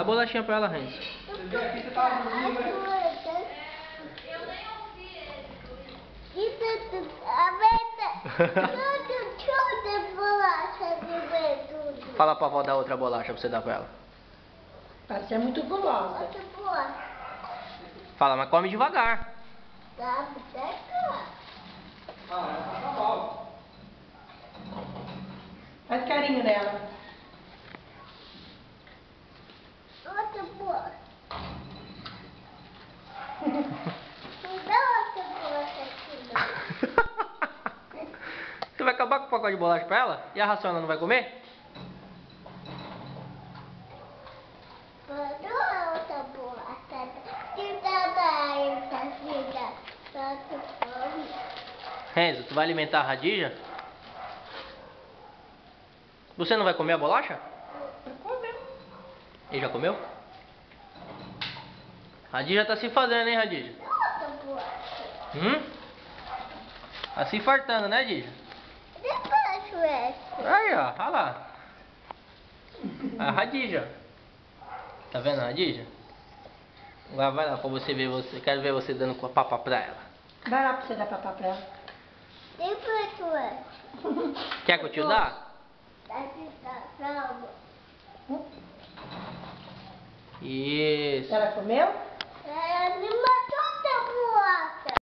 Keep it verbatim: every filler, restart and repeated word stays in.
Dá a bolachinha pra ela, Renzo. Você viu aqui, você tava dormindo, né? Eu nem ouvi ele. Tudo de bolacha de ver tudo. Fala pra avó dar outra bolacha pra você dar pra ela. Você é muito gulosa. Outra bolacha. Fala, mas come devagar. Dá pra cá. Ah, tá bom. Faz carinho nela. Outra bolacha. Não dá outra bolacha aqui, não. Você vai acabar com o pacote de bolacha pra ela? E a ração ela não vai comer? Não é outra bolacha. Que trabalho, vida. Tanto fome. Renzo, tu vai alimentar a Radija? Você não vai comer a bolacha? Ele já comeu? Radija tá se fazendo, hein, Radija? Outra bolacha. Hum? Tá se fartando, né, Radija? Depois, essa. Aí, ó, olha lá. A Radija. Tá vendo a Radija? Agora vai lá pra você ver você. Quero ver você dando com a papa pra ela. Vai lá pra você dar papá pra ela. Depois, essa. Quer que eu te dá? Aqui tá, calma. Isso. Ela comeu? Ela me matou.